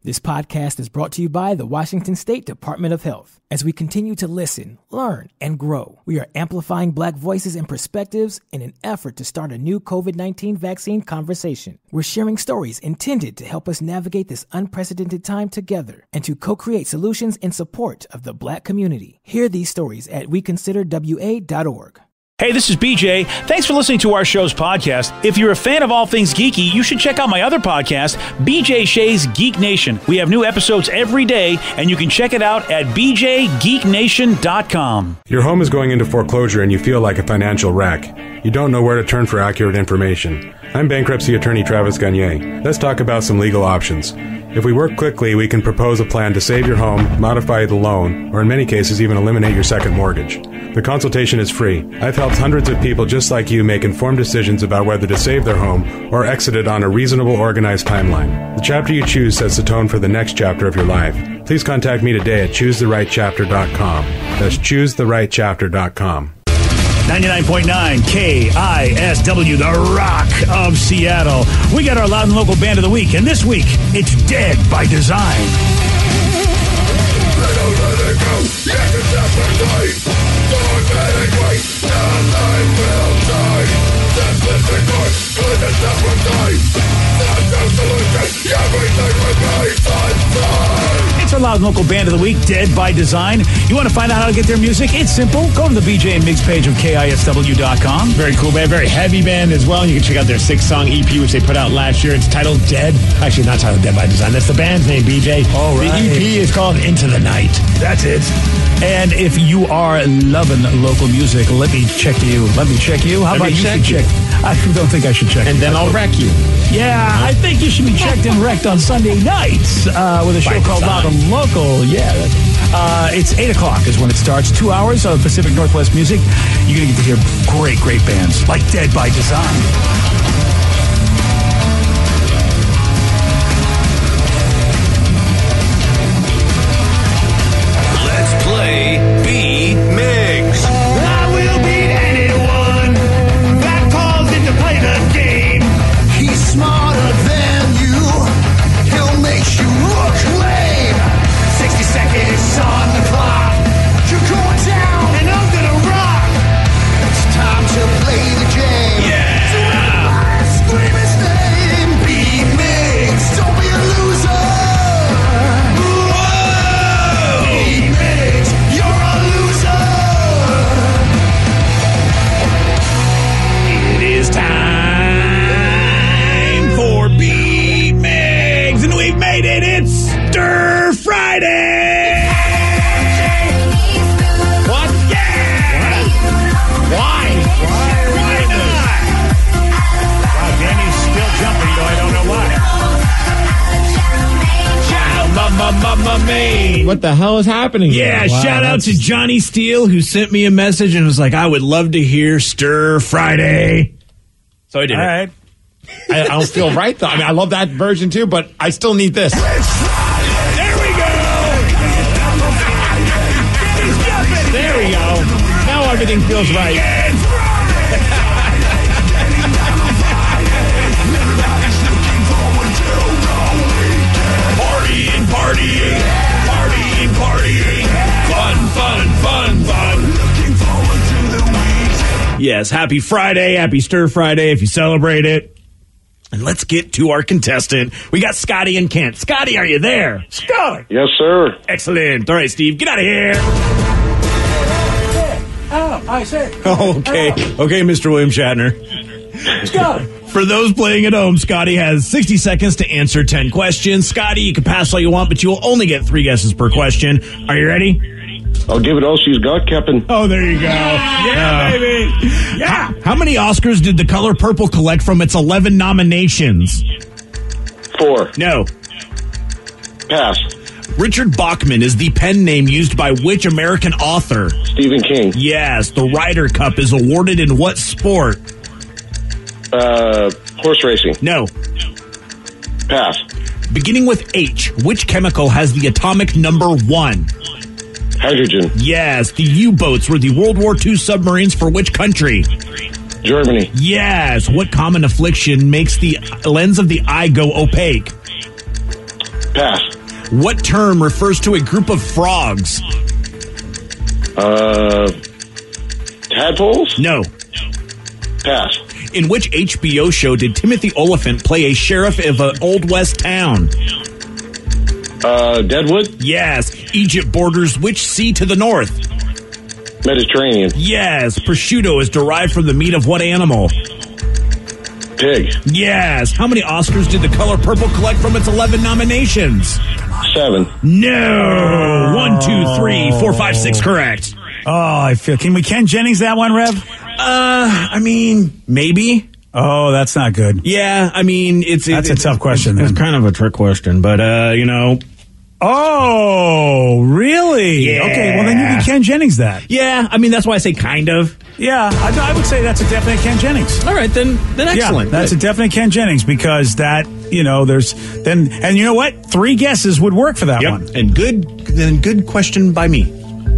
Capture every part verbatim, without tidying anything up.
This podcast is brought to you by the Washington State Department of Health. As we continue to listen, learn, and grow, we are amplifying Black voices and perspectives in an effort to start a new covid nineteen vaccine conversation. We're sharing stories intended to help us navigate this unprecedented time together and to co-create solutions in support of the Black community. Hear these stories at we consider w a dot org. Hey, this is B J. Thanks for listening to our show's podcast. If you're a fan of all things geeky, you should check out my other podcast, B J Shea's Geek Nation. We have new episodes every day, and you can check it out at b j geek nation dot com. Your home is going into foreclosure and you feel like a financial wreck. You don't know where to turn for accurate information. I'm bankruptcy attorney Travis Gagne. Let's talk about some legal options. If we work quickly, we can propose a plan to save your home, modify the loan, or in many cases even eliminate your second mortgage. The consultation is free. I've helped hundreds of people just like you make informed decisions about whether to save their home or exit it on a reasonable, organized timeline. The chapter you choose sets the tone for the next chapter of your life. Please contact me today at choose the right chapter dot com. That's choose the right chapter dot com. ninety-nine point nine K I S W, the Rock of Seattle. We got our loud and local band of the week, and this week, it's Dead by Design. It's our loud and local band of the week, Dead by Design. You want to find out how to get their music? It's simple. Go to the B J and Migs page of K I S W dot com. Very cool band, very heavy band as well. You can check out their six-song E P, which they put out last year. It's titled Dead. Actually, not titled Dead by Design. That's the band's name, B J. All right. The E P is called Into the Night. That's it. And if you are loving local music, let me check you. Let me check you. How Let about me you check should you. check? I don't think I should check. And then I'll wreck you. Yeah, I think you should be checked and wrecked on Sunday nights uh, with a show By called Design. Loud and Local. Yeah, uh, it's eight o'clock is when it starts. Two hours of Pacific Northwest music. You're going to get to hear great, great bands like Dead by Design. What the hell is happening Yeah, here? Wow, shout out that's- to Johnny Steele, who sent me a message and was like, I would love to hear Stir Friday. So I did All it. right. I, I don't feel right, though. I mean, I love that version, too, but I still need this. There we go. There we go. Now everything feels right. Partying, partying, partying, partying. Fun, fun, fun, fun. Looking forward to the week. Yes, happy Friday, happy Stir Friday if you celebrate it. And let's get to our contestant. We got Scotty and Kent. Scotty, are you there? Scotty. Yes, sir. Excellent. All right, Steve, get out of here. Oh, I said. Okay, okay, Mister William Shatner. Scotty. For those playing at home, Scotty has sixty seconds to answer ten questions. Scotty, you can pass all you want, but you will only get three guesses per question. Are you ready? I'll give it all she's got, Captain. Oh, there you go. Yeah, baby. Yeah. How, how many Oscars did The Color Purple collect from its eleven nominations? Four. No. Pass. Richard Bachman is the pen name used by which American author? Stephen King. Yes. The Ryder Cup is awarded in what sport? Uh, horse racing. No. Pass. Beginning with H, which chemical has the atomic number one? Hydrogen. Yes. The U-boats were the World War Two submarines for which country? Germany. Yes. What common affliction makes the lens of the eye go opaque? Pass. What term refers to a group of frogs? Uh, tadpoles? No. Pass. In which H B O show did Timothy Olyphant play a sheriff of an Old West town? Uh, Deadwood? Yes. Egypt borders which sea to the north? Mediterranean. Yes. Prosciutto is derived from the meat of what animal? Pig. Yes. How many Oscars did The Color Purple collect from its eleven nominations? Seven. No. One, two, three, four, five, six. Correct. Oh, I feel. Can we Ken Jennings that one, Rev? Uh, I mean, maybe. Oh, that's not good. Yeah, I mean, it's... That's it's a tough question, It's, then. it's kind of a trick question, but, uh, you know... Oh, really? Yeah. Okay, well, then you can Ken Jennings that. Yeah, I mean, that's why I say kind of. Yeah, I, I would say that's a definite Ken Jennings. All right, then, then excellent. Yeah, that's Good. a definite Ken Jennings because that, you know, there's... then, and you know what? Three guesses would work for that Yep, one. and good, then good question by me.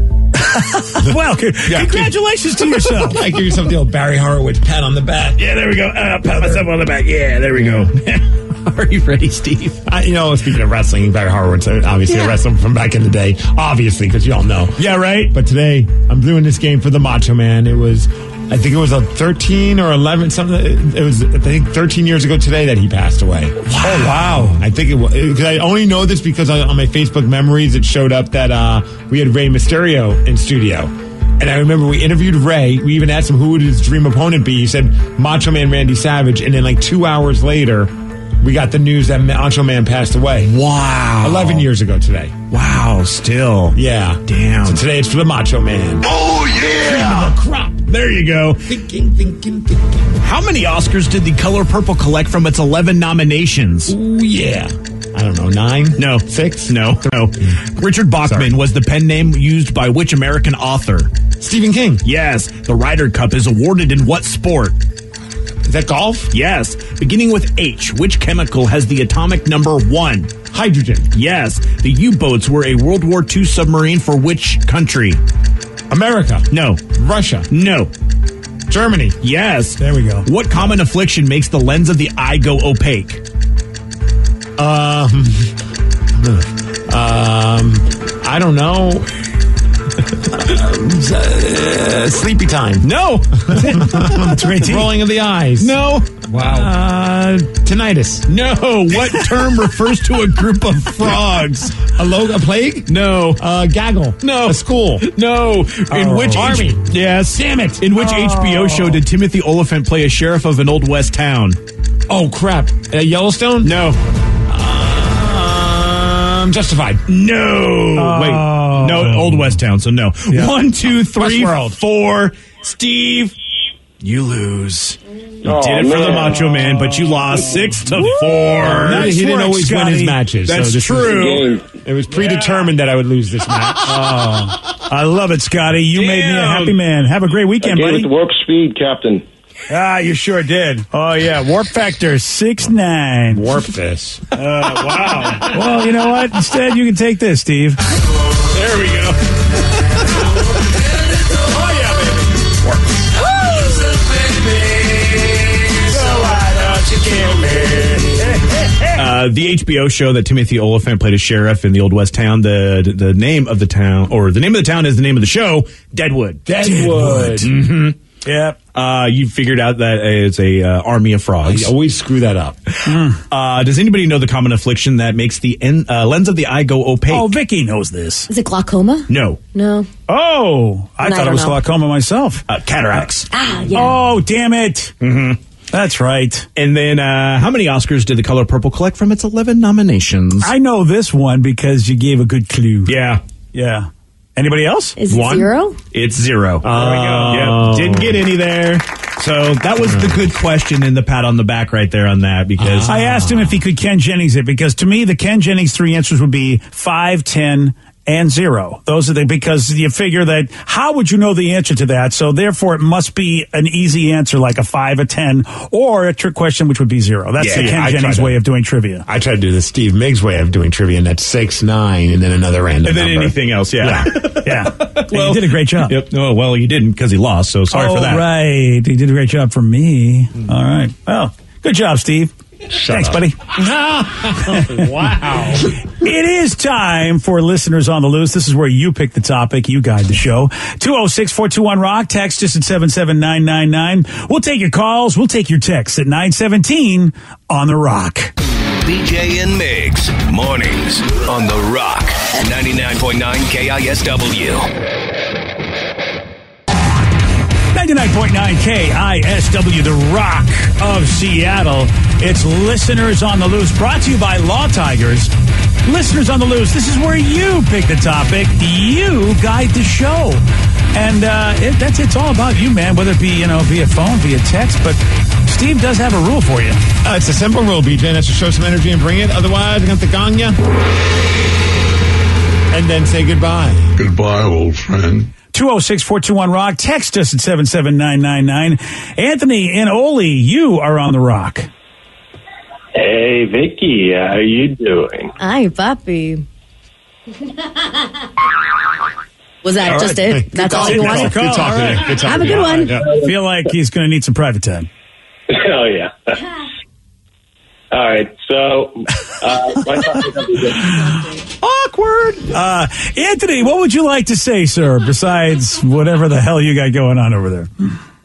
Well, c- Yeah. congratulations to yourself. I give yourself the old Barry Horowitz pat on the back. Yeah, there we go. Uh, pat myself on the back. Yeah, there we go. Are you ready, Steve? Uh, you know, speaking of wrestling, Barry Horowitz, uh, obviously Yeah. a wrestler from back in the day, obviously, because you all know. Yeah, right? But today, I'm doing this game for the Macho Man. It was, I think it was a thirteen or eleven, something. It was, I think, thirteen years ago today that he passed away. Oh, wow. I think it was, because I only know this because I, on my Facebook memories, it showed up that uh, we had Rey Mysterio in studio. And I remember we interviewed Ray. We even asked him who would his dream opponent be. He said Macho Man Randy Savage. And then like two hours later, we got the news that Macho Man passed away. Wow. eleven years ago today. Wow, still. Yeah. Damn. So today it's for the Macho Man. Oh, yeah. Cream of the crop. There you go. Thinking, thinking, thinking. How many Oscars did The Color Purple collect from its eleven nominations? Ooh, yeah. I don't know, nine? No. Six? No. No. Richard Bachman Sorry. was the pen name used by which American author? Stephen King. Yes. The Ryder Cup is awarded in what sport? Is that golf? Yes. Beginning with H, which chemical has the atomic number one? Hydrogen. Yes. The U-boats were a World War Two submarine for which country? America. No. Russia. No. Germany. Yes. There we go. What common affliction makes the lens of the eye go opaque? Um, um, I don't know. uh, sleepy time. No. Rolling of the eyes. No. Wow. Uh, tinnitus. No. What term refers to a group of frogs? A log, a plague? No. Uh, gaggle. No. A school. No. In Oh. which Army. H- yes. Damn it. In which H B O show did Timothy Olyphant play a sheriff of an Old West town? Oh, crap. Uh, Yellowstone? No. Um, Justified. No. Oh. Wait. No. Old West town. So no. Yeah. One, two, three, Westworld. four. Steve, you lose. You Oh, did it for the man. Macho Man, but you lost six to four. Nice he didn't work, always win Scotty. his matches. That's so this true. Game. It was predetermined that I would lose this match. Oh, I love it, Scotty. You made me a Damn. happy man. Have a great weekend, Game buddy. with warp speed, Captain. Ah, you sure did. Oh, yeah. Warp factor six nine. Warp this. Uh, wow. Well, you know what? Instead, you can take this, Steve. There we go. Oh, yeah, baby. Uh, the H B O show that Timothy Olyphant played a sheriff in the Old West town. The the name of the town, or the name of the town, is the name of the show. Deadwood. Deadwood. Mm-hmm. Yep. Uh, you figured out that it's a uh, army of frogs. I always screw that up. Uh, does anybody know the common affliction that makes the en- uh, lens of the eye go opaque? Oh, Vicky knows this. Is it glaucoma? No. No. Oh, I And I thought it don't was know. glaucoma myself. Uh, cataracts. Ah, yeah. Oh, damn it. Mm-hmm. That's right. And then, uh, how many Oscars did The Color Purple collect from its eleven nominations? I know this one because you gave a good clue. yeah. Yeah. Anybody else? Is it One? zero? It's zero. There we go. Yep. Didn't get any there. So that was the good question in the pat on the back right there on that, because I asked him if he could Ken Jennings it because to me the Ken Jennings three answers would be five, ten, and zero. Those are the because you figure that how would you know the answer to that? So therefore it must be an easy answer like a five, a ten, or a trick question which would be zero. That's Yeah, the yeah, Ken I Jennings tried way that. of doing trivia. I tried to do the Steve Miggs way of doing trivia, and that's six, nine, and then another random and then number. anything else, yeah. Yeah. And you did a great job. Yep. No, well, you didn't because he lost, so sorry oh, for that. right. He did a great job for me. All right. Well, good job, Steve. Thanks, up. buddy. Wow. It is time for Listeners on the Loose. This is where you pick the topic. You guide the show. two oh six, four two one, rock. Text us at seven seven nine nine nine. We'll take your calls. We'll take your texts at nine seventeen on the Rock. B J and Migs, mornings on the Rock. ninety-nine point nine K I S W. ninety-nine point nine K I S W, the Rock of Seattle. It's Listeners on the Loose, brought to you by Law Tigers. Listeners on the Loose, this is where you pick the topic, you guide the show. And uh, it, that's it's all about you, man, whether it be, you know, via phone, via text. But Steve does have a rule for you. Uh, it's a simple rule, B J. That's to show some energy and bring it. Otherwise, I'm going to gong you. And then say goodbye. Goodbye, old friend. two oh six, four two one, rock. Text us at seven seven nine nine nine. Anthony and Oli, you are on the Rock. Hey, Vicky, how you doing? Hi, Papi. Was that All just right. it? Good That's call. all you Good wanted? call. Good talk All right. today. Good talk Have a today. good one. Yeah. I feel like he's going to need some private time. Oh, yeah. All right, so uh, my topic of the day. Awkward. Uh, Anthony, what would you like to say, sir, besides whatever the hell you got going on over there?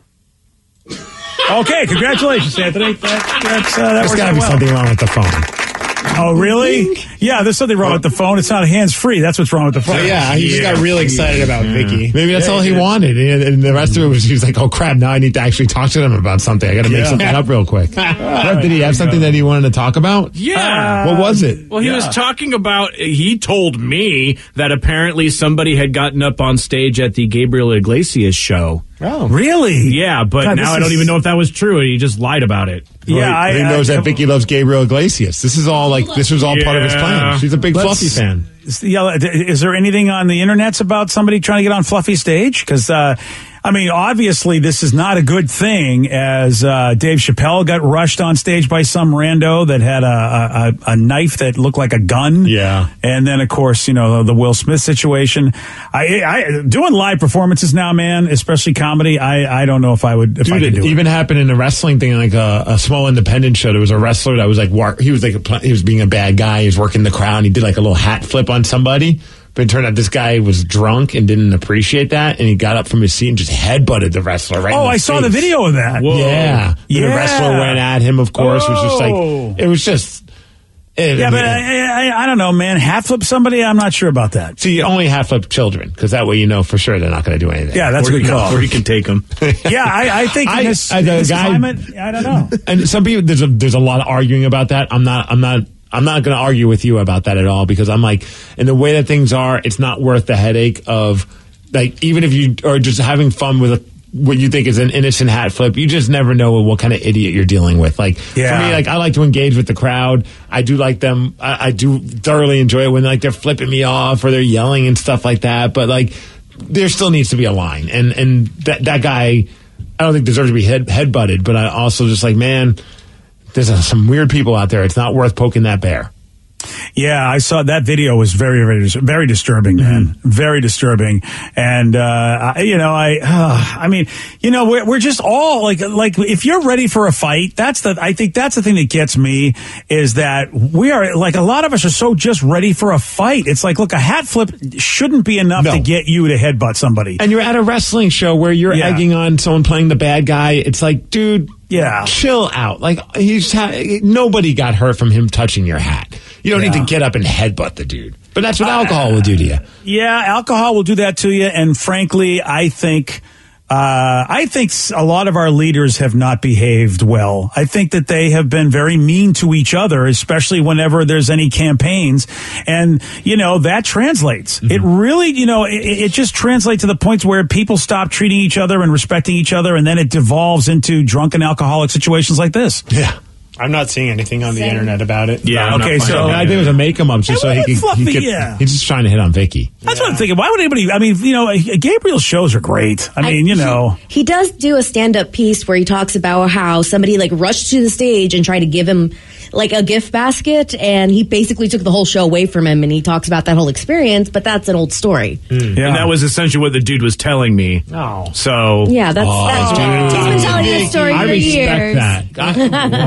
Okay, congratulations, Anthony. That, that's, uh, that There's works got to out be well. something wrong with the phone. Oh, really? Yeah, there's something wrong with the phone. It's not hands-free. That's what's wrong with the phone. Oh, yeah, he just got really excited about Vicky. Maybe that's all he wanted. And, and the rest of it was, he was like, oh, crap, now I need to actually talk to them about something. I got to make Yeah. something up real quick. What, did he have something that he wanted to talk about? Yeah. What was it? Well, he Yeah. was talking about, he told me that apparently somebody had gotten up on stage at the Gabriel Iglesias show. Oh. Really? Yeah, but God, now this I don't is- even know if that was true, and he just lied about it. Yeah, I, he I- knows I- that Vicky loves Gabriel Iglesias. This is all like, this was all part of his plan. Yeah. She's a big Let's- Fluffy fan. Yeah, is there anything on the internets about somebody trying to get on Fluffy stage? Because, uh, I mean, obviously this is not a good thing, as uh, Dave Chappelle got rushed on stage by some rando that had a, a, a knife that looked like a gun. Yeah. And then, of course, you know, the Will Smith situation. I, I doing live performances now, man, especially comedy, I, I don't know if I would, if Dude, I could it do even it. happened in a wrestling thing, like a, a small independent show. There was a wrestler that was like, war- he was like, a, pl- he was being a bad guy. He was working the crowd. And he did like a little hat flip on somebody. But it turned out this guy was drunk and didn't appreciate that. And he got up from his seat and just headbutted the wrestler right in Oh, the I saw face. the video of that. Whoa. Yeah. And Yeah. the wrestler went at him, of course. It was just Oh. like, it was just. It, Yeah, I but mean, I, I, I don't know, man. Hat flip somebody? I'm not sure about that. so you only half flip children, because that way you know for sure they're not going to do anything. Yeah, that's Or a good you- call. Or you can take them. Yeah, I, I think in I- this, as a this guy- climate, I don't know. And some people, there's a there's a lot of arguing about that. I'm not I'm not I'm not going to argue with you about that at all, because I'm like, in the way that things are, it's not worth the headache of, like, even if you are just having fun with a, what you think is an innocent hat flip, you just never know what kind of idiot you're dealing with. Like, Yeah. for me, like, I like to engage with the crowd. I do like them. I, I do thoroughly enjoy it when, like, they're flipping me off or they're yelling and stuff like that. But, like, there still needs to be a line. And, and that, that guy, I don't think deserves to be head, head butted, but I also just like, man, there's uh, some weird people out there. It's not worth poking that bear. Yeah, I saw that video was very, very, very disturbing, man. Mm-hmm. Very disturbing. And, uh, I, you know, I, uh, I mean, you know, we're, we're just all like, like, if you're ready for a fight, that's the, I think that's the thing that gets me is that we are, like, a lot of us are so just ready for a fight. It's like, look, a hat flip shouldn't be enough No. to get you to headbutt somebody. And you're at a wrestling show where you're Yeah. egging on someone playing the bad guy. It's like, dude, Yeah. chill out. Like, he's ha- nobody got hurt from him touching your hat. You don't Yeah. need to get up and headbutt the dude. But that's what alcohol will do to you. Yeah, alcohol will do that to you. And frankly, I think, uh, I think s- a lot of our leaders have not behaved well. I think that they have been very mean to each other, especially whenever there's any campaigns. And, you know, that translates. Mm-hmm. It really, you know, it, it just translates to the point where people stop treating each other and respecting each other. And then it devolves into drunken alcoholic situations like this. Yeah. I'm not seeing anything on the internet about it. Yeah, I'm Okay, not so- finding I it. think it was a make him up just Hey, so he what could, fluffy, he could. yeah. He's just trying to hit on Vicky. That's what I'm thinking. Why would anybody, I mean, you know, Gabriel's shows are great. I mean, you know. He, he does do a stand-up piece where he talks about how somebody like rushed to the stage and tried to give him like a gift basket, and he basically took the whole show away from him, and he talks about that whole experience, but that's an old story. Yeah. And that was essentially what the dude was telling me. Oh. So Yeah, that's, that's dude. he's been telling you this story I for respect years. that. I- back in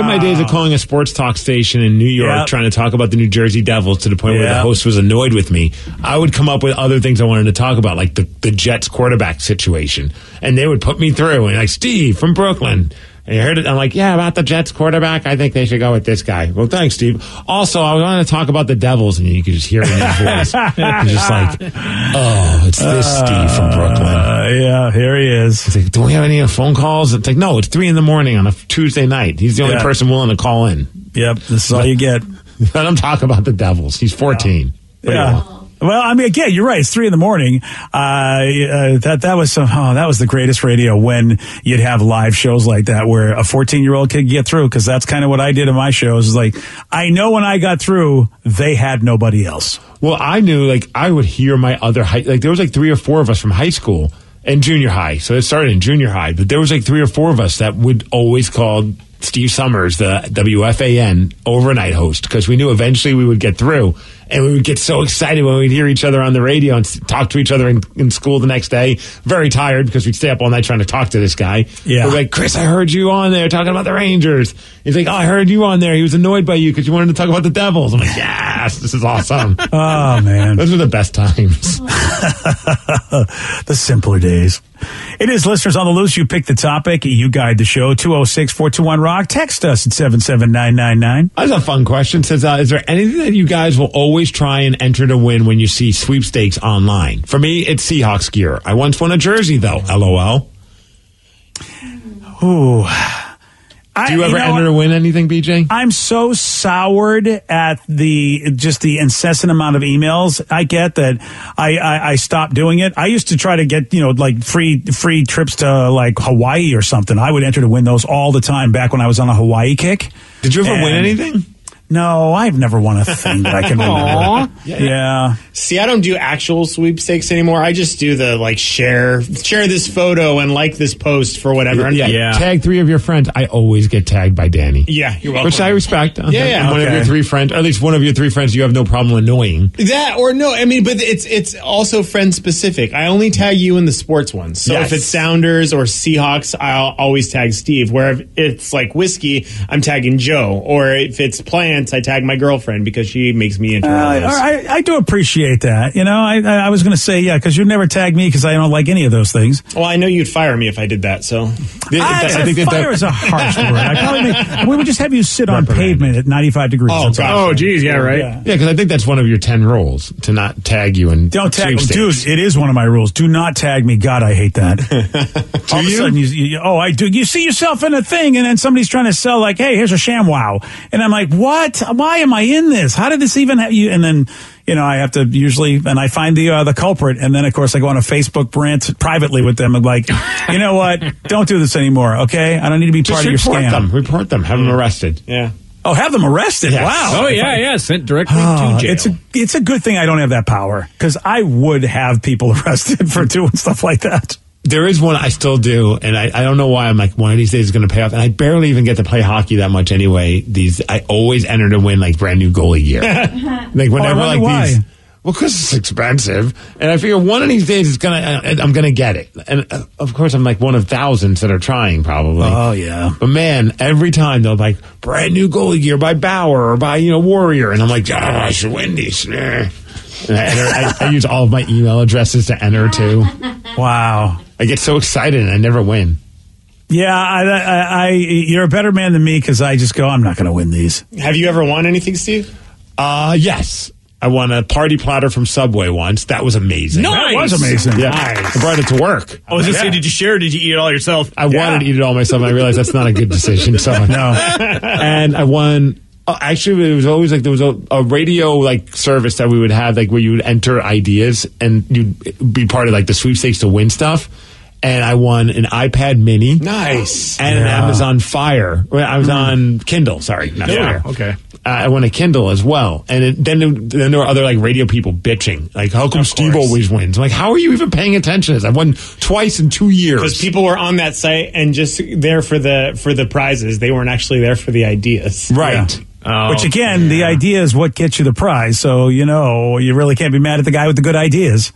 in my days of calling a sports talk station in New York, Yep. trying to talk about the New Jersey Devils to the point where the Yep. host was annoyed with me, I would come up with other things I wanted to talk about, like the, the Jets quarterback situation. And they would put me through, and like, Steve from Brooklyn. And you heard it. I'm like, yeah, about the Jets quarterback, I think they should go with this guy. Well, thanks, Steve. Also, I wanted to talk about the Devils, and you could just hear it in his voice. It's just like, oh, it's this uh, Steve from Brooklyn. Uh, yeah, here he is. It's like, do we have any phone calls? It's like, no, it's three in the morning on a Tuesday night. He's the only yeah. person willing to call in. Yep, this is all you get. Let him talk about the Devils. He's fourteen. Yeah. yeah. Well, I mean, again, you're right. It's three in the morning. Uh, uh, that that was some, oh, that was the greatest radio when you'd have live shows like that where a fourteen year old could get through. Because that's kind of what I did in my shows. Is like, I know when I got through, they had nobody else. Well, I knew, like, I would hear my other high, like there was like three or four of us from high school and junior high. So it started in junior high, but there was like three or four of us that would always call Steve Summers, the W F A N overnight host, because we knew eventually we would get through, and we would get so excited when we'd hear each other on the radio and talk to each other in, in school the next day. Very tired because we'd stay up all night trying to talk to this guy. Yeah. We're like, Chris, I heard you on there talking about the Rangers. He's like, oh, I heard you on there. He was annoyed by you because you wanted to talk about the Devils. I'm like, yes, this is awesome. Oh, man. Those were the best times. The simpler days. It is Listeners on the Loose. You pick the topic. You guide the show. two oh six, four two one, rock. Text us at seven seven nine nine nine. That's a fun question. It says, uh, is there anything that you guys will always try and enter to win when you see sweepstakes online? For me, it's Seahawks gear. I once won a jersey, though. LOL. Ooh. I, Do you ever you know, enter to win anything, B J? I'm so soured at the just the incessant amount of emails I get that I, I, I stopped doing it. I used to try to get, you know, like free free trips to like Hawaii or something. I would enter to win those all the time back when I was on a Hawaii kick. Did you ever and win anything? No, I've never won a thing that I can remember. Yeah. yeah. See, I don't do actual sweepstakes anymore. I just do the like share share this photo and like this post for whatever. Yeah. Yeah. Tag three of your friends. I always get tagged by Danny. Yeah, you're welcome. Which I respect. Yeah, yeah. One Okay. of your three friends, or at least one of your three friends, you have no problem annoying. That or no, I mean, but it's it's also friend specific. I only tag you in the sports ones. So Yes. if it's Sounders or Seahawks, I'll always tag Steve. Where if it's like whiskey, I'm tagging Joe. Or if it's plants, I tag my girlfriend because she makes me into Uh, all this. I, I do appreciate that. You know, I, I, I was going to say, yeah, because you never tag me because I don't like any of those things. Well, I know you'd fire me if I did that. So I, I think that fire that- is a harsh word. I probably make, we would just have you sit on Reprimanded. pavement at ninety-five degrees. Oh, That's all. gosh. Oh, geez, yeah, right. Yeah. Yeah, because I think that's one of your ten rules, to not tag you in Don't tag, sweepstakes. dude. It is one of my rules. Do not tag me. God, I hate that. All of a you? sudden, you, you, oh, I do. You see yourself in a thing, and then somebody's trying to sell, like, hey, here's a ShamWow, and I'm like, what? Why am I in this? How did this even have you? And then, you know, I have to usually, and I find the uh, the culprit, and then of course I go on a Facebook rant privately with them. I'm like, you know what? Don't do this anymore, okay? I don't need to be Just part of your report scam. them. Report them. Have them arrested. yeah. Oh, have them arrested? Yes. Wow. Oh, yeah, yeah. Sent directly Oh, to jail. it's a it's a good thing I don't have that power because I would have people arrested for doing stuff like that. There is one I still do, and I, I don't know why. I'm like, one of these days is going to pay off. And I barely even get to play hockey that much anyway. These I always enter to win like brand new goalie gear. Like whenever wonder like why. these. Well, because it's expensive, and I figure one of these days it's gonna. I'm gonna get it, and uh, of course I'm like one of thousands that are trying probably. Oh yeah. But man, every time they'll like brand new goalie gear by Bauer or by you know Warrior, and I'm like, oh, I should win these. Eh. And I, enter, I, I use all of my email addresses to enter too. Wow. I get so excited and I never win. Yeah, I, I, I you're a better man than me because I just go, I'm not going to win these. Have you ever won anything, Steve? Uh, yes. I won a party platter from Subway once. That was amazing. That was amazing. Yeah. Nice. I brought it to work. I was just Yeah. saying, did you share or did you eat it all yourself? I wanted to eat it all myself, and I realized that's not a good decision. So No. And I won. Uh, actually, it was always like there was a, a radio like service that we would have, like where you would enter ideas and you'd be part of like the sweepstakes to win stuff. And I won an iPad Mini. Nice. And an Yeah. Amazon Fire. Well, I was on Kindle. Sorry, not Yeah, Fire. okay. Uh, I won a Kindle as well, and it, then then there were other like radio people bitching, like how come Of Steve course. always wins? I'm like, how are you even paying attention to this? I've won twice in two years. Because people were on that site and just there for the for the prizes. They weren't actually there for the ideas. Right. Oh, Which again, the yeah. idea is what gets you the prize. So, you know, you really can't be mad at the guy with the good ideas.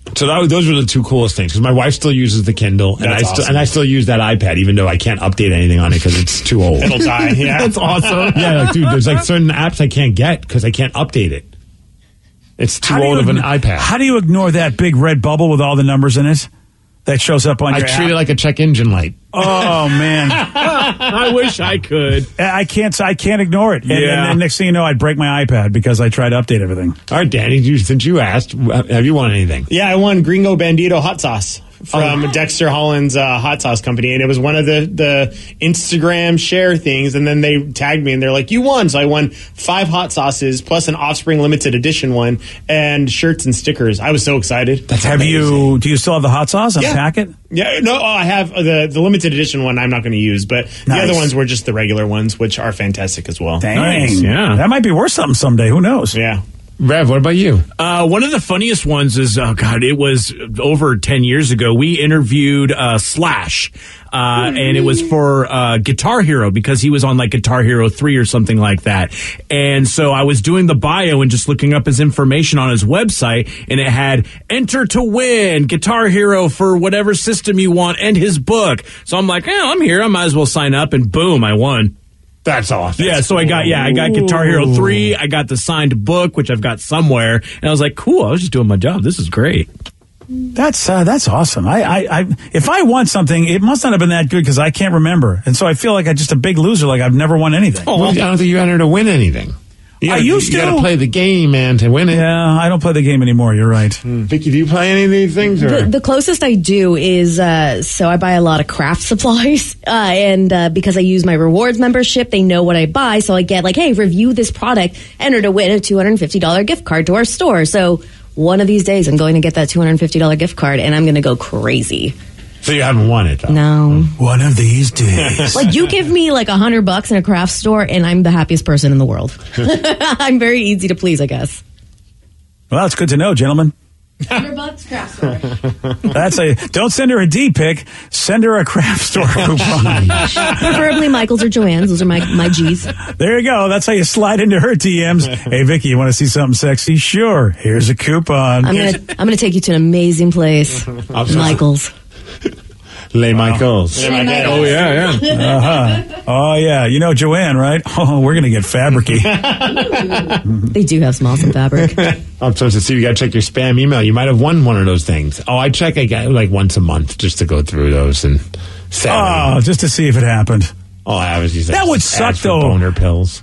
So that, those were the two coolest things because my wife still uses the Kindle and I That's still awesome. and I still use that iPad even though I can't update anything on it because it's too old. It'll die. Yeah, That's awesome. Yeah, like, dude, there's like certain apps I can't get because I can't update it. It's too How do old you of an ign- iPad. How do you ignore that big red bubble with all the numbers in it that shows up on I your treat app? it like a check engine light. Oh man, I wish I could. I can't. I can't ignore it. And, Yeah. and then next thing you know, I'd break my iPad because I tried to update everything. All right, Danny, you, since you asked, have you won anything? Yeah, I won Gringo Bandito hot sauce from Oh. Dexter Holland's uh, hot sauce company, and it was one of the the Instagram share things. And then they tagged me, and they're like, "You won!" So I won five hot sauces plus an Offspring limited edition one, and shirts and stickers. I was so excited. That's Have amazing. you? Do you still have the hot sauce on Yeah. the packet? Yeah, no, oh, I have uh, the the limited edition one. I'm not going to use, but the Nice. other ones were just the regular ones, which are fantastic as well. Dang, Nice, yeah. that might be worth something someday. Who knows? Yeah. Rev, what about you? Uh, one of the funniest ones is, oh God, it was over ten years ago. We interviewed uh, Slash, uh, and it was for uh, Guitar Hero because he was on like Guitar Hero three or something like that. And so I was doing the bio and just looking up his information on his website, and it had enter to win Guitar Hero for whatever system you want and his book. So I'm like, eh, I'm here. I might as well sign up, and boom, I won. That's awesome. Yeah, so I got yeah, I got Guitar Hero three. I got the signed book, which I've got somewhere, and I was like, cool. I was just doing my job. This is great. That's uh, that's awesome. I, I, I if I won something, it must not have been that good because I can't remember, and so I feel like I'm just a big loser. Like I've never won anything. Well, I don't think you entered to win anything. You I gotta, used you to. got to play the game, man, to win it. Yeah, I don't play the game anymore. You're right. Vicky, do you play any of these things? Or? The, the closest I do is uh, so I buy a lot of craft supplies, uh, and uh, because I use my rewards membership, they know what I buy, so I get like, hey, review this product, enter to win a two hundred fifty dollars gift card to our store. So one of these days, I'm going to get that two hundred fifty dollars gift card, and I'm going to go crazy. So you haven't won it, though. No, One of these days. like you give me like a hundred bucks in a craft store, and I'm the happiest person in the world. I'm very easy to please, I guess. Well, it's good to know, gentlemen. Hundred bucks craft store. That's a don't send her a D pic. Send her a craft store coupon. Preferably Michael's or Joanne's. Those are my my G's. There you go. That's how you slide into her D Ms. Hey, Vicky, you want to see something sexy? Sure. Here's a coupon. I'm gonna I'm gonna take you to an amazing place, Michael's. Les Michaels. Les Michaels. Oh yeah, yeah. Uh-huh. Oh, yeah. You know Joanne, right? Oh, we're going to get fabricy. They do have some awesome fabric. I'm supposed to see. You got to check your spam email. You might have won one of those things. Oh, I check I got like once a month just to go through those and. Oh, just to see if it happened. Oh, I was just That would suck, ask for though. Boner pills.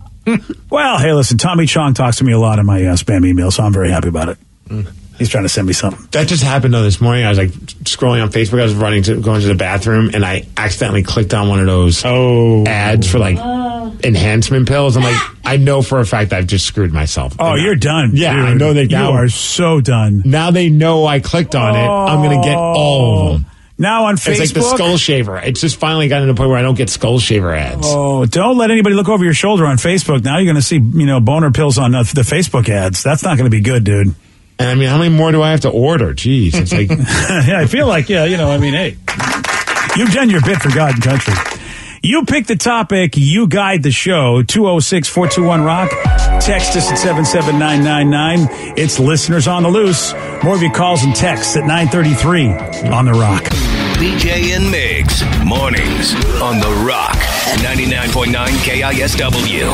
Well, hey, listen, Tommy Chong talks to me a lot in my uh, spam email, so I'm very happy about it. He's trying to send me something. That just happened though this morning. I was like scrolling on Facebook. I was running to going to the bathroom, and I accidentally clicked on one of those Oh. ads for like enhancement pills. I'm like, I know for a fact I've just screwed myself. Oh, And you're done. Yeah, dude. I know they You now are so done. Now they know I clicked on it. I'm going to get all of them. Now on Facebook. It's like the skull shaver. It's just finally gotten to the point where I don't get skull shaver ads. Oh, don't let anybody look over your shoulder on Facebook. Now you're going to see, you know, boner pills on uh, the Facebook ads. That's not going to be good, dude. And I mean, how many more do I have to order? Jeez, it's like Yeah, I feel like, yeah, you know, I mean, hey, you've done your bit for God and country. You pick the topic, you guide the show, two oh six, four two one, rock. Text us at seven seven nine nine nine. It's listeners on the loose. More of your calls and texts at nine thirty-three on the Rock. B J and Migs, mornings on the Rock, ninety-nine point nine K I S W.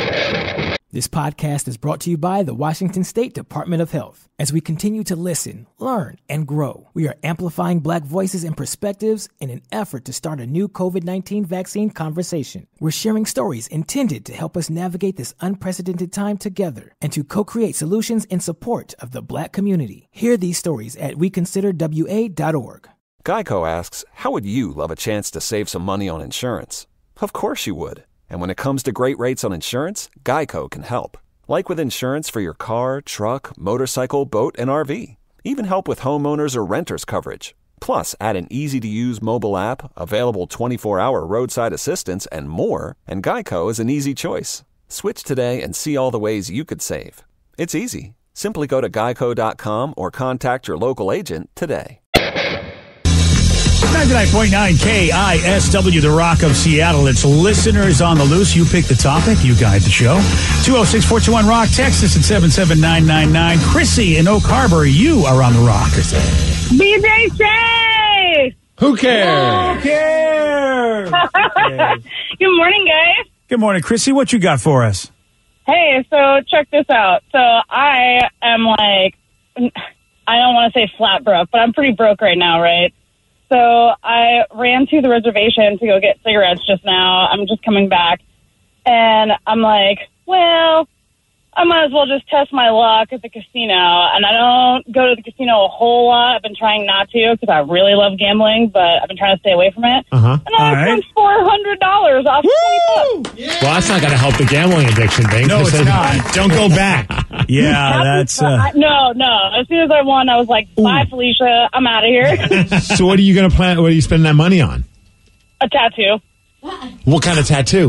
This podcast is brought to you by the Washington State Department of Health. As we continue to listen, learn, and grow, we are amplifying Black voices and perspectives in an effort to start a new covid nineteen vaccine conversation. We're sharing stories intended to help us navigate this unprecedented time together and to co-create solutions in support of the Black community. Hear these stories at we consider W A dot org. Geico asks, how would you love a chance to save some money on insurance? Of course you would. And when it comes to great rates on insurance, Geico can help. Like with insurance for your car, truck, motorcycle, boat, and R V. Even help with homeowners or renters coverage. Plus, add an easy-to-use mobile app, available twenty-four hour roadside assistance, and more, and Geico is an easy choice. Switch today and see all the ways you could save. It's easy. Simply go to geico dot com or contact your local agent today. ninety-nine point nine K I S W, The Rock of Seattle. It's listeners on the loose. You pick the topic. You guide the show. two oh six, four two one, ROCK. Text us at seven seven nine nine nine. Chrissy in Oak Harbor, you are on The Rock. B J Shay! Who cares? Who cares? Good morning, guys. Good morning, Chrissy. What you got for us? Hey, so check this out. So I am like, I don't want to say flat broke, but I'm pretty broke right now, right? So I ran to the reservation to go get cigarettes just now. I'm just coming back. And I'm like, well, I might as well just test my luck at the casino. And I don't go to the casino a whole lot. I've been trying not to because I really love gambling, but I've been trying to stay away from it. Uh-huh. And I All spent four hundred dollars off twenty bucks. Yeah. Well, that's not going to help the gambling addiction thing. No, it's not. Don't go back. Yeah, that's... Uh... No, no. As soon as I won, I was like, bye, Felicia. I'm out of here. So what are you going to plan? What are you spending that money on? A tattoo. What kind of tattoo?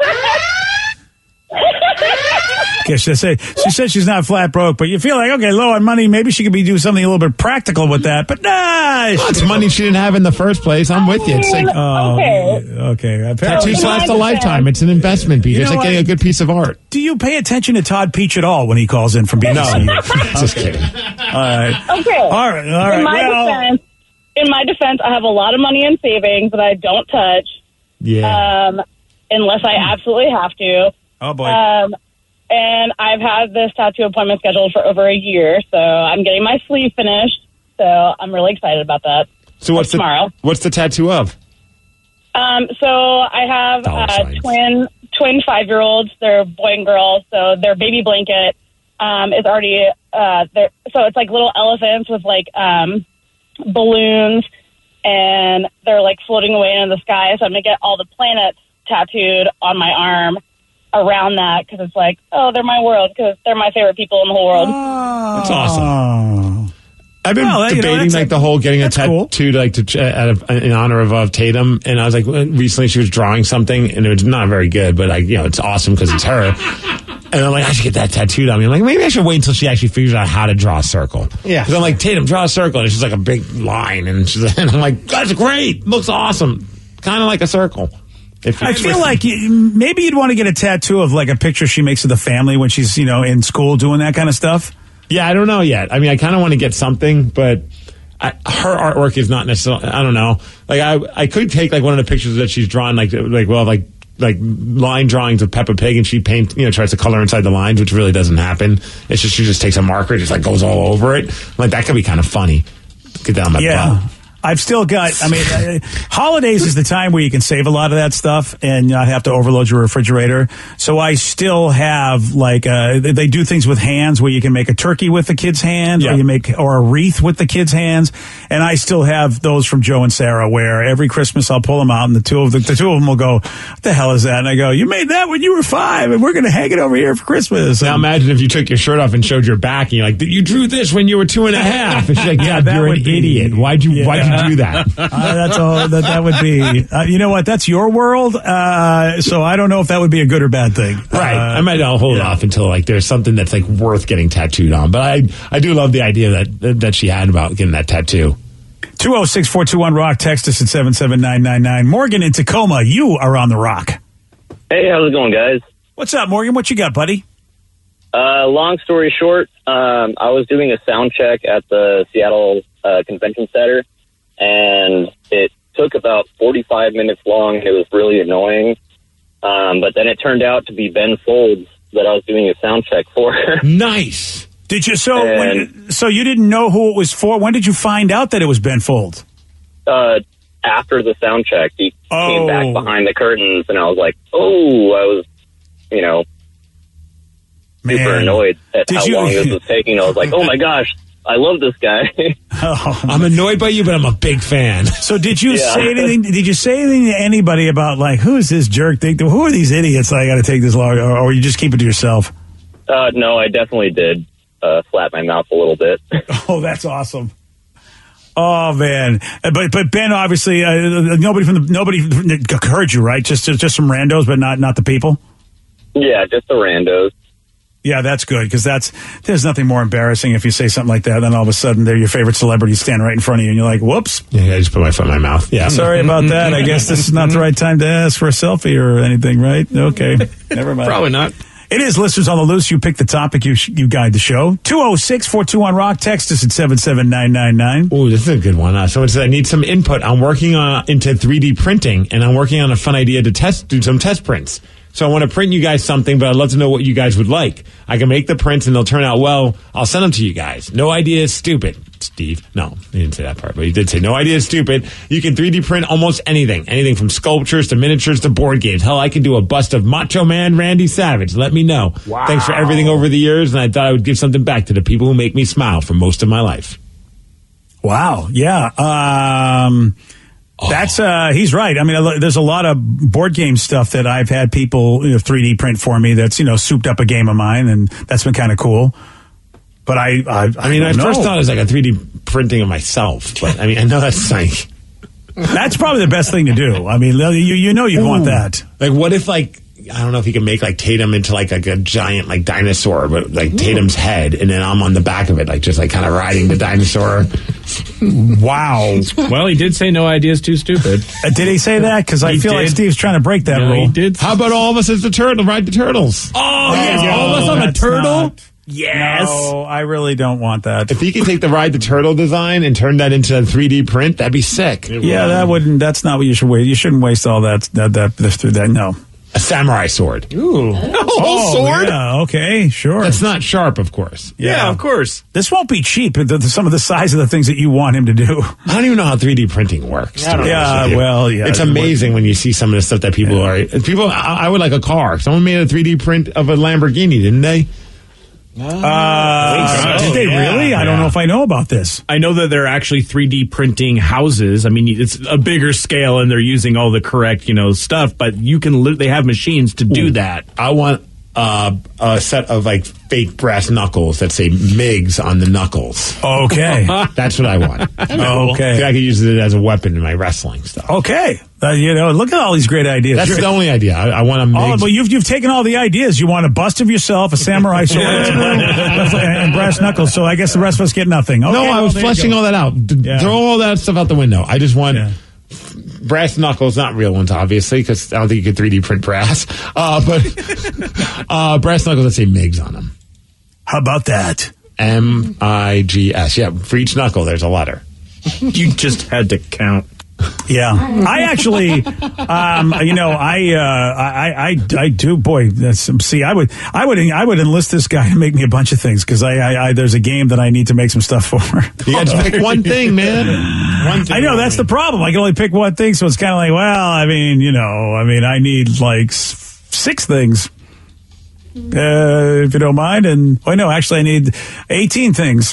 Okay, she said, she said she's not flat broke, but you feel like, okay, low on money, maybe she could be doing something a little bit practical with that, but nah. Well, it's money she didn't have in the first place. I'm with you. It's like, oh, okay. okay. Tattoos last a lifetime. It's an investment, Pete. You It's know like getting what? a good piece of art. Do you pay attention to Todd Peach at all when he calls in from B B C? No. Just kidding. All right. Okay. All right. All right. In my Well, defense, in my defense, I have a lot of money in savings that I don't touch. Yeah. Um, unless I absolutely have to. Oh boy. Um, and I've had this tattoo appointment scheduled for over a year, so I'm getting my sleeve finished. So I'm really excited about that. So what's That's the tomorrow? What's the tattoo of? Um, so I have Dollar uh, signs. twin twin five year olds. They're boy and girl. So their baby blanket um, is already uh, there. So it's like little elephants with like um, balloons, and they're like floating away in the sky. So I'm gonna get all the planets tattooed on my arm around that because it's like, oh, they're my world because they're my favorite people in the whole world. That's awesome. I've been Well, you know, debating that's like a- the whole getting a that's cool. tattoo like to ch- out of, in honor of uh, Tatum, and I was like, recently she was drawing something, and it was not very good, but like, you know, it's awesome because it's her. And I'm like, I should get that tattooed on me. I'm like, maybe I should wait until she actually figures out how to draw a circle. Yeah. Because I'm like, Tatum, draw a circle, and she's like a big line, and, she's, and I'm like, that's great, looks awesome, kind of like a circle. If you I feel like you, maybe you'd want to get a tattoo of like a picture she makes of the family when she's, you know, in school doing that kind of stuff. Yeah, I don't know yet. I mean, I kind of want to get something, but I, her artwork is not necessarily. I don't know. Like, I I could take like one of the pictures that she's drawn, like like well, like like line drawings of Peppa Pig, and she paint, you know, tries to color inside the lines, which really doesn't happen. It's just she just takes a marker, and just like goes all over it. Like that could be kind of funny. Get down my Yeah. butt. I've still got, I mean, uh, holidays is the time where you can save a lot of that stuff and not have to overload your refrigerator. So I still have, like, uh, they do things with hands where you can make a turkey with the kid's hands, Yeah. or you make, or a wreath with the kid's hands. And I still have those from Joe and Sarah where every Christmas I'll pull them out and the two of the, the two of them will go, what the hell is that? And I go, you made that when you were five and we're going to hang it over here for Christmas. Now And- imagine if you took your shirt off and showed your back, and you're like, you drew this when you were two and a half. And she's like, yeah, that you're an would be- idiot. Why'd you Why'd you do that? Uh, that's all that that would be. Uh, you know what? That's your world. Uh, so I don't know if that would be a good or bad thing. Right. Uh, I might I'll hold yeah. off until like there's something that's like worth getting tattooed on. But I I do love the idea that that she had about getting that tattoo. two oh six, four two one, ROCK. Text us at seven seven nine nine nine. Morgan in Tacoma, you are on the Rock. Hey, how's it going, guys? What's up, Morgan? What you got, buddy? Uh, long story short, um, I was doing a sound check at the Seattle uh, Convention Center, and it took about forty-five minutes long, and it was really annoying. Um, but then it turned out to be Ben Folds that I was doing a sound check for. Nice. Did you so? And- When, so you didn't know who it was for? When did you find out that it was Ben Folds? uh, after the sound check, he Oh. came back behind the curtains, and I was like, oh, I was, you know, super Man. annoyed at Did how you- long this was taking. I was like, oh my gosh, I love this guy. Oh. I'm annoyed by you, but I'm a big fan. So did you Yeah. say anything? Did you say anything to anybody about like who's this jerk? Think who are these idiots? That I got to take this long, or, or you just keep it to yourself? Uh, no, I definitely did uh, flap my mouth a little bit. Oh, that's awesome. Oh man, but but Ben obviously uh, nobody from the nobody heard you, right? Just just some randos, but not not the people. Yeah, just the randos. Yeah, that's good, because that's there's nothing more embarrassing if you say something like that, then all of a sudden they're your favorite celebrity standing right in front of you, and you're like, whoops. Yeah, I just put my foot in my mouth. Yeah. Sorry about that. I guess this is not the right time to ask for a selfie or anything, right? Okay. Never mind. Probably not. It is Listeners on the Loose. You pick the topic, you you guide the show. two oh six, four two one, rock. Text us at seven seven nine nine nine. Oh, this is a good one. Uh, someone said, I need some input. I'm working on into three D printing, and I'm working on a fun idea to test do some test prints. So I want to print you guys something, but I'd love to know what you guys would like. I can make the prints, and they'll turn out well. I'll send them to you guys. No idea is stupid, Steve. No, he didn't say that part, but he did say no idea is stupid. You can three D print almost anything. Anything from sculptures to miniatures to board games. Hell, I can do a bust of Macho Man Randy Savage. Let me know. Wow. Thanks for everything over the years, and I thought I would give something back to the people who make me smile for most of my life. Wow. Yeah. Um... That's uh he's right. I mean, there's a lot of board game stuff that I've had people, you know, three D print for me that's, you know, souped up a game of mine, and that's been kind of cool. But I I, I mean, I, I first know. thought it was like a three D printing of myself, but I mean, I know that's like that's probably the best thing to do. I mean, you you know you'd want that. Like, what if, like, I don't know if you can make like Tatum into like, like a giant like dinosaur, but like Tatum's head, and then I'm on the back of it, like just like kind of riding the dinosaur. Wow. Well, he did say no idea is too stupid. Uh, did he say that? Because I He feel like did. Steve's trying to break that No, rule. he did. How about all of us as the turtle, ride the turtles? Oh, yes, no, all of us on a that's turtle? not- Yes. No, I really don't want that. If he could take the ride the turtle design and turn that into a three D print, that'd be sick. Yeah, that wouldn't. That's not what you should waste. You shouldn't waste all that. That that that. that no. A samurai sword. Ooh. Oh, sword? Yeah, okay, sure. That's not sharp, of course. Yeah, of course. This won't be cheap. The, the, some of the size of the things that you want him to do. I don't even know how three D printing works. I don't know. Yeah, well, yeah. It's amazing when you see some of the stuff that people Yeah. are. People, I, I would like a car. Someone made a three D print of a Lamborghini, didn't they? Uh, so, did they yeah. really? I don't Yeah. know if I know about this. I know that they're actually three D printing houses. I mean, it's a bigger scale, and they're using all the correct, you know, stuff. But you can. Li- they have machines to do that. I want uh, a set of like fake brass knuckles that say Migs on the knuckles. Okay. That's what I want. Okay. I could use it as a weapon in my wrestling stuff. Okay. Uh, you know, look at all these great ideas. That's You're- the only idea. I, I want a Oh, Migs. but you've you've taken all the ideas. You want a bust of yourself, a samurai sword, and brass knuckles. So I guess the rest of us get nothing. Okay, no, I well, was there you fleshing go. all that out. D- Yeah. Throw all that stuff out the window. I just want Yeah. brass knuckles, not real ones, obviously, because I don't think you could three D print brass. Uh, but uh, brass knuckles that say Migs on them. How about that? M I G S. Yeah, for each knuckle, there's a letter. You just had to count. Yeah, I actually, um, you know, I, uh, I, I, I do. Boy, that's, see, I would, I would, I would enlist this guy to make me a bunch of things because I, I, I, there's a game that I need to make some stuff for. You got to pick one thing, man. One thing I know that's the problem. I can only pick one thing, so it's kind of like, well, I mean, you know, I mean, I need like s- six things. Uh, if you don't mind, and oh no, actually, I need eighteen things.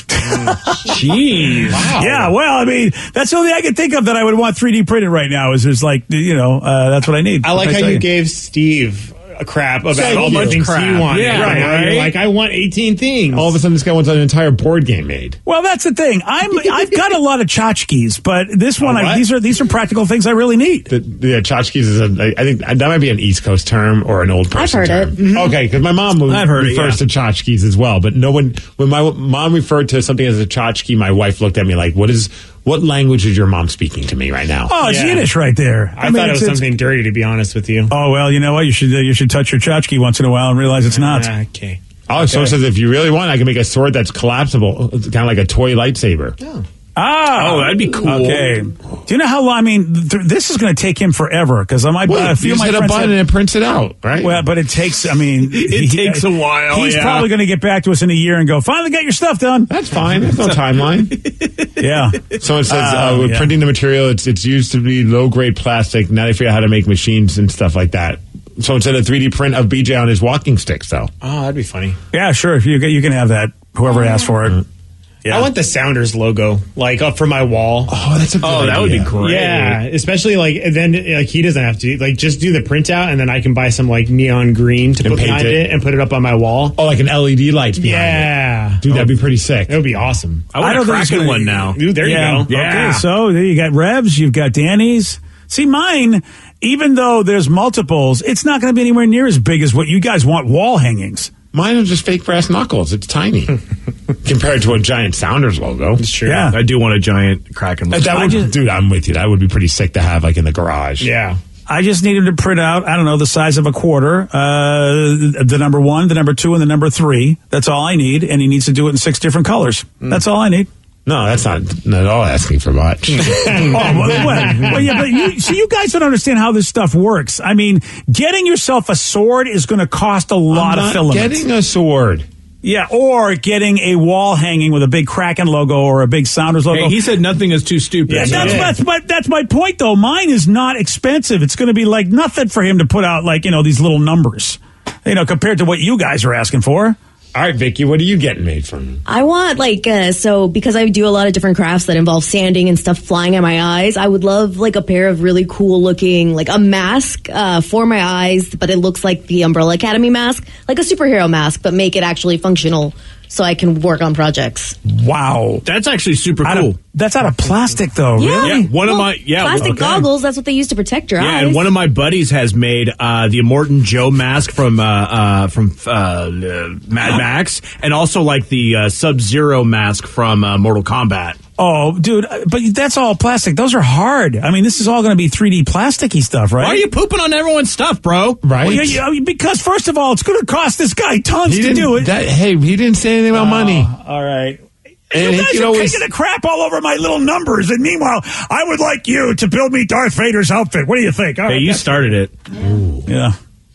Jeez, wow. Yeah, well, I mean, that's the only thing I can think of that I would want three D printed right now. Is there's like, you know, uh, that's what I need. I like What how tell you gave Steve a crap about Thank all you. the things Crap. he wanted. Yeah, right, right. You're like, I want eighteen things. All of a sudden, this guy wants an entire board game made. Well, that's the thing. I'm I've got a lot of tchotchkes, but this one, Oh, I, what? these are these are practical things I really need. The, the tchotchkes is, a, I think that might be an East Coast term or an old person I've heard term. it. Okay, because my mom I've heard it, refers yeah. to tchotchkes as well, but no one. When my mom referred to something as a tchotchke, my wife looked at me like, "What is? What language is your mom speaking to me right now?" Oh, it's Yeah. Yiddish right there. I, mean, thought it it's- was it's- something dirty, to be honest with you. Oh well, you know what? You should uh, you should touch your tchotchke once in a while and realize it's not. Ah, okay. Oh, so it says if you really want, I can make a sword that's collapsible, it's kind of like a toy lightsaber. Ah, Oh, that'd be cool. Okay. Do you know how long? I mean, th- this is going to take him forever because I might. Well, a you few of just my hit a friends button have- and it prints it out, right? Well, but it takes. I mean, It takes a while, He's yeah. probably going to get back to us in a year and go, "Finally, got your stuff done." That's fine. There's no timeline. Yeah. So it says Uh, uh, with yeah. printing the material, it's it's used to be low grade plastic. Now they figure out how to make machines and stuff like that. So instead of three D print of B J on his walking sticks, though. Oh, that'd be funny. Yeah, sure. You you can have that. Whoever asked for it. Yeah. I want the Sounders logo, like up for my wall. Oh, that's a good Oh, that would be idea. great. Yeah, especially like and then like he doesn't have to like just do the printout, and then I can buy some like neon green to And put paint behind it. it. and put it up on my wall. Oh, like an L E D lights behind Yeah, it. Dude, that'd be pretty sick. it would be awesome. I want don't a think it's Kraken gonna- one now. Dude, there yeah. you go. Yeah. Okay, so there you got Revs, you've got Danny's. See, mine, even though there's multiples, it's not going to be anywhere near as big as what you guys want wall hangings. Mine are just fake brass knuckles. It's tiny compared to a giant Sounders logo. It's true. Yeah. I do want a giant Kraken logo. That would, just, dude, I'm with you. That would be pretty sick to have, like, in the garage. Yeah. I just need him to print out, I don't know, the size of a quarter, uh, the number one, the number two, and the number three. That's all I need, and he needs to do it in six different colors. Mm. That's all I need. No, that's not, not at all asking for much. oh, well, well, yeah, but you, so you guys don't understand how this stuff works. I mean, getting yourself a sword is going to cost a lot I'm not of filaments. Getting a sword. Yeah, or getting a wall hanging with a big Kraken logo or a big Sounders logo. Hey, he said nothing is too stupid. Yeah, that's, yeah. That's, my, that's my point, though. Mine is not expensive. It's going to be like nothing for him to put out, like, you know, these little numbers, you know, compared to what you guys are asking for. All right, Vicky, what are you getting made from? I want, like, uh, so because I do a lot of different crafts that involve sanding and stuff flying at my eyes, I would love, like, a pair of really cool looking, like, a mask uh, for my eyes, but it looks like the Umbrella Academy mask, like a superhero mask, but make it actually functional so I can work on projects. Wow. That's actually super out cool. Of, that's out of plastic, though, yeah. really? Yeah, one well, of my, yeah. Plastic okay. goggles, that's what they use to protect your yeah, eyes. and one of my buddies has made uh, the Immortan Joe mask from uh, uh, from uh, uh, Mad Max, and also like the uh, Sub-Zero mask from uh, Mortal Kombat. Oh, dude, but that's all plastic. Those are hard. I mean, this is all going to be three D plasticky stuff, right? Why are you pooping on everyone's stuff, bro? Right. Well, yeah, yeah, because, first of all, it's going to cost this guy tons he to do it. That, hey, he didn't say anything about uh, money. All right. And you guys he are always... taking a crap all over my little numbers, and meanwhile, I would like you to build me Darth Vader's outfit. What do you think? All hey, right, you started it. Ooh. Yeah.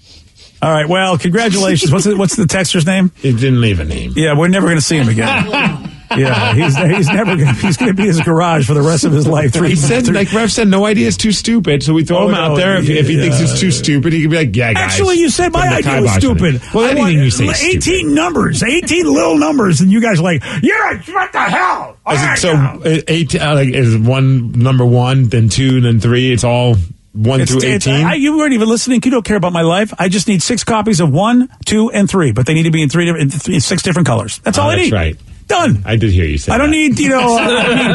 All right, well, congratulations. What's the, what's the texter's name? It didn't leave a name. Yeah, we're never going to see him again. Yeah, he's he's never gonna, he's going to be in his garage for the rest of his life. Three, he said, three. like Rev said, no idea is too stupid, so we throw oh, him no, out there. If, yeah, if he yeah, thinks it's too stupid, he can be like, yeah, guys. Actually, you said my idea was stupid. Well, I anything you say is eighteen stupid. numbers, eighteen little numbers, and you guys are like, yeah, what the hell? All right, so now. eight, uh, like, is one number one, then two, then three. It's all one it's, through it's, eighteen. I, you weren't even listening. You don't care about my life. I just need six copies of one, two, and three, but they need to be in three different, in three, six different colors. That's all oh, I that's need. Right. Done. I did hear you say I don't that. need, you know, uh, I, mean,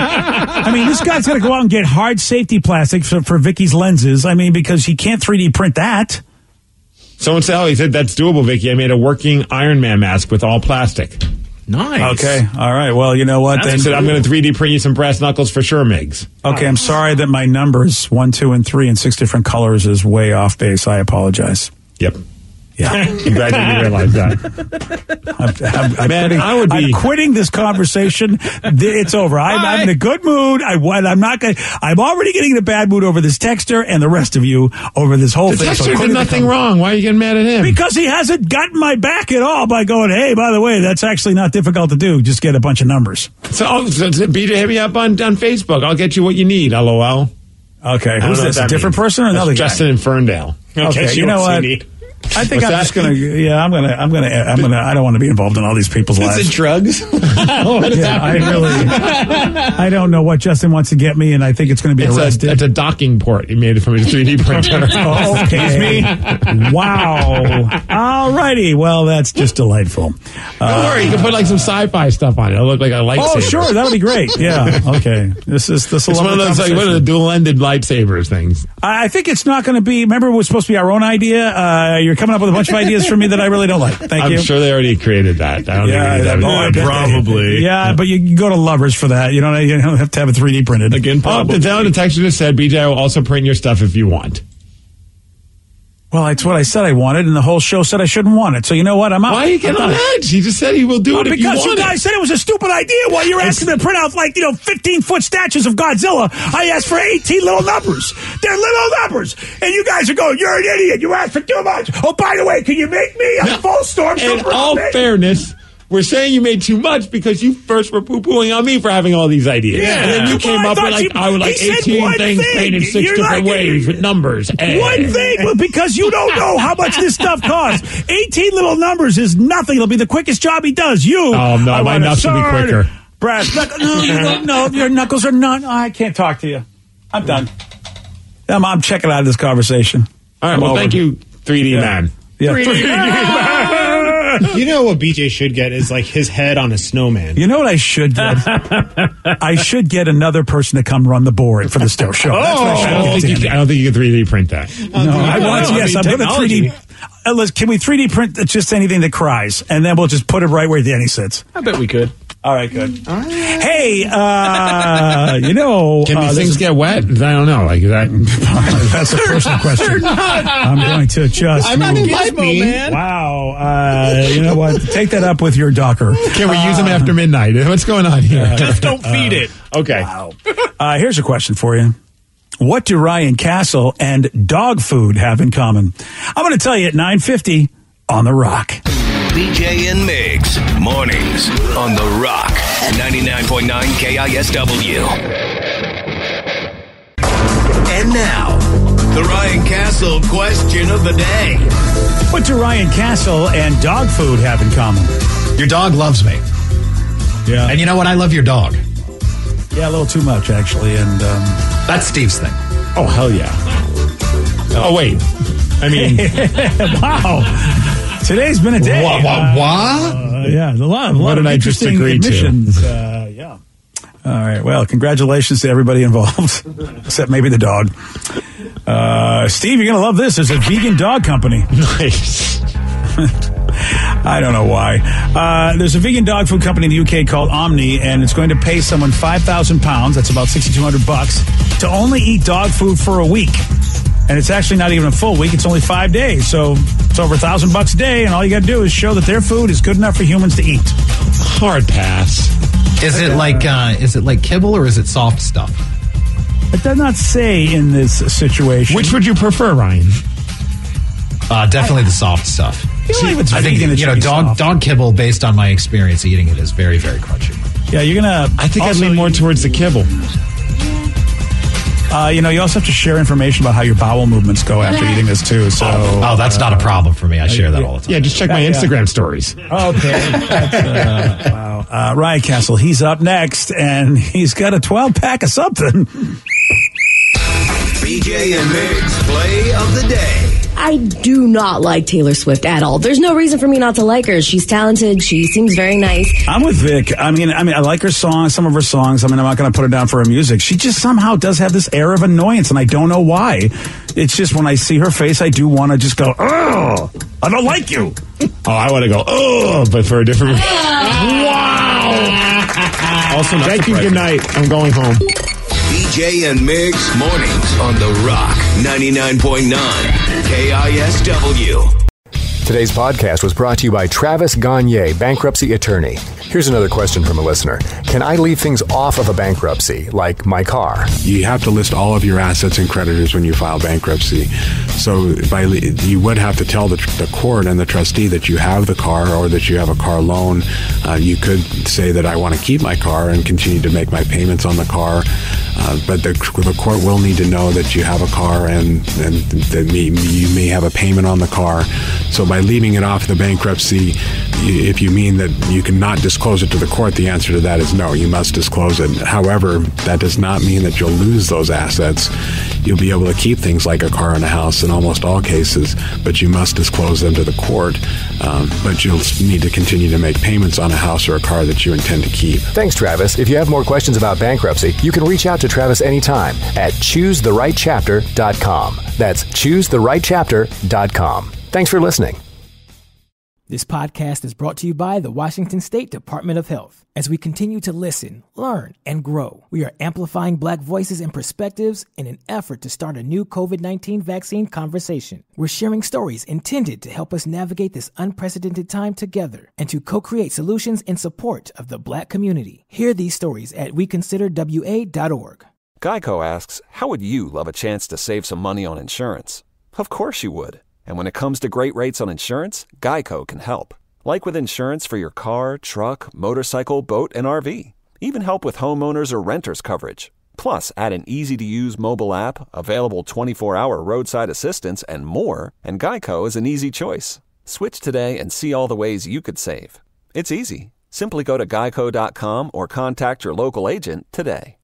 I mean, this guy's going to go out and get hard safety plastic for, for Vicky's lenses. I mean, because he can't three D print that. Someone said, oh, he said, that's doable, Vicky. I made a working Iron Man mask with all plastic. Nice. Okay. All right. Well, you know what? That's then said, I'm going to three D print you some brass knuckles for sure, Migs. Okay. I'm sorry that my numbers, one, two, and three in six different colors is way off base. I apologize. Yep. Yeah. I'm glad you realized that. I'm, I'm, I'm Man, quitting, I would be... I'm quitting this conversation. It's over. I'm, I'm in a good mood. I, I'm not going. I'm already getting in a bad mood over this texter and the rest of you over this whole the thing. The texter so did nothing wrong. Why are you getting mad at him? Because he hasn't gotten my back at all by going, hey, by the way, that's actually not difficult to do. Just get a bunch of numbers. So, oh, so, so B J, hit me up on, on Facebook. I'll get you what you need. LOL. Okay. Who's this? A different means. person or another That's guy? Justin in Ferndale. Okay. You, you know what? You I think What's I'm that? just gonna. Yeah, I'm gonna. I'm gonna. I'm gonna. I don't want to be involved in all these people's lives. Is it drugs? What is yeah, I really. I don't know what Justin wants to get me, and I think it's going to be it's arrested. A, it's a docking port. He made it from his three D printer. Oh, okay. Wow. All righty. Well, that's just delightful. Don't uh, worry. You can put like some sci-fi stuff on it. It'll look like a lightsaber. Oh, sure. That would be great. Yeah. Okay. This is this. It's one of those like one of the dual-ended lightsabers things. I think it's not going to be. Remember, it was supposed to be our own idea. Uh, you're coming up with a bunch of ideas for me that I really don't like. Thank I'm you. I'm sure they already created that. I don't yeah, think that oh, was probably. Yeah, but you can go to Lovers for that. You don't, you don't have to have it three D printed. Again, probably. Oh, the down the texture just said, B J will also print your stuff if you want. Well, that's what I said I wanted, and the whole show said I shouldn't want it. So you know what? I'm out. Why are you getting on edge? He just said he will do well, it if you want because you guys it. said it was a stupid idea while you're asking me to print out, like, you know, fifteen-foot statues of Godzilla. I asked for eighteen little numbers. They're little numbers. And you guys are going, you're an idiot. You asked for too much. Oh, by the way, can you make me a now, full storm? In all fairness, we're saying you made too much because you first were poo-pooing on me for having all these ideas. Yeah. And then you came well, up with, like, you, I would like eighteen things thing. painted six you're different like, ways with numbers. One eh. thing, but because you don't know how much this stuff costs. eighteen little numbers is nothing. It'll be the quickest job he does. You. Oh, no, I my nuts will be quicker. Brass knuckles. No, you don't know. Your knuckles are not. I can't talk to you. I'm done. I'm, I'm checking out of this conversation. All right, I'm well, over. thank you, three D yeah. man. Yeah. three D man. You know what B J should get is like his head on a snowman. You know what I should get? I should get another person to come run the board for the Still Show. That's what I, should I, don't get, think you, Tammy. I don't think you can three D print that. No, I want to. Yes, I I'm mean, going to three D. technology. Uh, let's- can we three D print just anything that cries, and then we'll just put it right where Danny sits? I bet we could. All right, good. All right. Hey, uh, you know, Can uh, these this things is- get wet? I don't know. Like that. That's a personal question. I'm going to just. I'm not move- Gizmo, man. Wow. Uh, you know what? Take that up with your docker. Can we use them after midnight? What's going on here? Just don't feed it. Okay. Wow. Uh, here's a question for you. What do Ryan Castle and dog food have in common? I'm going to tell you at nine fifty on The Rock. B J and Migs, mornings on The Rock, ninety-nine point nine K I S W. And now, the Ryan Castle question of the day. What do Ryan Castle and dog food have in common? Your dog loves me. Yeah. And you know what? I love your dog. Yeah, a little too much, actually. And um, That's Steve's thing. Oh, hell yeah. Oh, wait. I mean, wow. Today's been a day. What? What? what? Uh, yeah, a lot, a lot What of did I just interesting agree to? admissions. Uh, yeah. All right. Well, congratulations to everybody involved, except maybe the dog. Uh, Steve, you're going to love this. There's a vegan dog company. nice. I don't know why. Uh, there's a vegan dog food company in the U K called Omni, and it's going to pay someone five thousand pounds, that's about six thousand two hundred bucks, to only eat dog food for a week. And it's actually not even a full week, it's only five days. So it's over a thousand bucks a day, and all you got to do is show that their food is good enough for humans to eat. Hard pass. Is it like uh, is it like kibble or is it soft stuff? It does not say in this situation. Which would you prefer, Ryan? Uh, definitely the soft stuff. You know, if it's I think vegan, it you know should be dog soft. dog kibble. Based on my experience eating it, is very very crunchy. Yeah, you're gonna. I think also, I'd lean more towards the kibble. Uh, you know, you also have to share information about how your bowel movements go after eating this too. So, Oh, that's not a problem for me. I share that all the time. Yeah, just check my Yeah, yeah. Instagram stories. okay. That's, uh, wow. Uh, Ryan Castle, he's up next, and he's got a twelve pack of something. B J and Migs play of the day. I do not like Taylor Swift at all. There's no reason for me not to like her. She's talented. She seems very nice. I'm with Vic. I mean, I mean, I like her songs, some of her songs. I mean, I'm not going to put her down for her music. She just somehow does have this air of annoyance, and I don't know why. It's just when I see her face, I do want to just go, oh, I don't like you. Oh, I want to go, oh, but for a different reason. Wow. Also, not Thank you. surprising. Good night. I'm going home. B J and Migs, mornings on The Rock, ninety-nine point nine K I S W. Today's podcast was brought to you by Travis Gagne, bankruptcy attorney. Here's another question from a listener. Can I leave things off of a bankruptcy, like my car? You have to list all of your assets and creditors when you file bankruptcy. So by you would have to tell the, the court and the trustee that you have the car or that you have a car loan. Uh, you could say that I want to keep my car and continue to make my payments on the car. Uh, but the, the court will need to know that you have a car and, and that may, you may have a payment on the car. So by leaving it off the bankruptcy, if you mean that you cannot disclose it to the court, the answer to that is no, you must disclose it. However, that does not mean that you'll lose those assets. You'll be able to keep things like a car and a house in almost all cases, but you must disclose them to the court. Um, but you'll need to continue to make payments on a house or a car that you intend to keep. Thanks, Travis. If you have more questions about bankruptcy, you can reach out to Travis anytime at choose the right chapter dot com. That's choose the right chapter dot com. Thanks for listening. This podcast is brought to you by the Washington State Department of Health. As we continue to listen, learn, and grow, we are amplifying Black voices and perspectives in an effort to start a new COVID nineteen vaccine conversation. We're sharing stories intended to help us navigate this unprecedented time together and to co-create solutions in support of the Black community. Hear these stories at we consider w a dot org. Geico asks, how would you love a chance to save some money on insurance? Of course you would. And when it comes to great rates on insurance, Geico can help. Like with insurance for your car, truck, motorcycle, boat, and R V. Even help with homeowners or renters coverage. Plus, add an easy-to-use mobile app, available twenty-four hour roadside assistance, and more, and Geico is an easy choice. Switch today and see all the ways you could save. It's easy. Simply go to geico dot com or contact your local agent today.